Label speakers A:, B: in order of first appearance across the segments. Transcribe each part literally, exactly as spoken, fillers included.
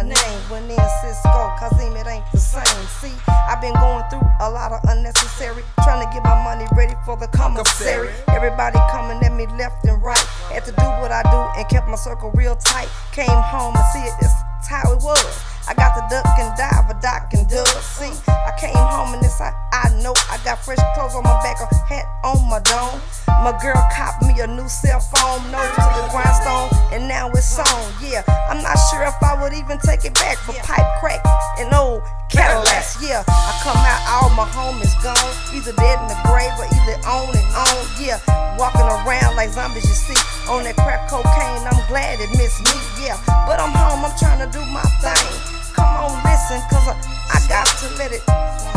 A: name. When in Cisco, Kazim, it ain't the same. See, I've been going through a lot of unnecessary, trying to get my money ready for the commissary. Everybody coming at me left and right. Had to do what I do and kept my circle real tight. Came home and see it, that's how it was. I got the duck and dive, a dock and dub. See, I came home and this I, I know I got fresh clothes on my back, a hat on my dome. My girl copped me a new cell phone, nose to the grindstone, and now it's on. Yeah, I'm not sure if I would even take it back for pipe crack and old Cadillacs. Yeah, I come out, all my homies gone, either dead in the grave or either on and on. Yeah, walking around like zombies, you see, on that crack cocaine. I'm glad it missed me. Yeah, but I'm home, I'm trying to do my thing. Come on, listen, cause I, I got to let it.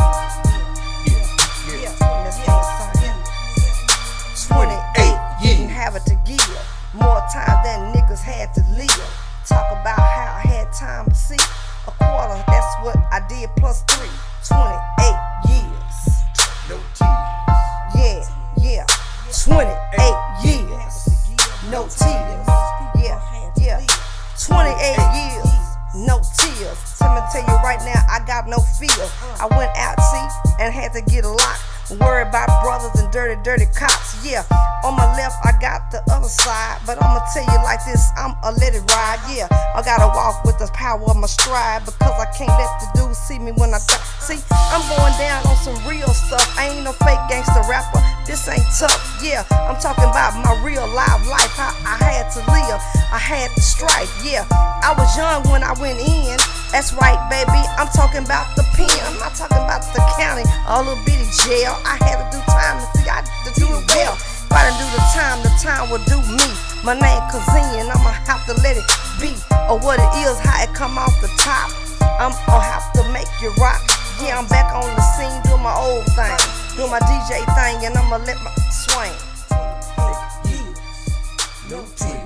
A: Yeah, yeah, yeah. twenty-eight, didn't have it to give. More time than niggas had to live. Talk about how I had time to see. A quarter, that's what I did plus three. twenty-eight years.
B: No tears.
A: Yeah, yeah. twenty-eight years. No tears. Yeah, yeah. twenty-eight years. No tears. Let me tell you right now, I got no fear. I went out, see, and had to get a lock. Worry about brothers and dirty, dirty cops. Yeah, on my left, I got the other side. But I'ma tell you like this, I'm a let it ride. Yeah, I gotta walk with the power of my stride, because I can't let the dudes see me when I die. See, I'm going down on some real stuff. I ain't no fake gangster rapper. This ain't tough. Yeah, I'm talking about my real live life, how I had to live. I had to strike. Yeah, I was young when I went in. That's right, baby, I'm talking about the pen. I'm not talking about the county, a little bitty jail. I had to do time to see, I had to do it well. If I didn't do the time, the time would do me. My name Kazim, and I'ma have to let it be. Or what it is, how it come off the top. I'm gonna have to make you rock. Yeah, I'm back on the scene doing my old thing, doing my D J thing, and I'ma let my swing.
B: No tears.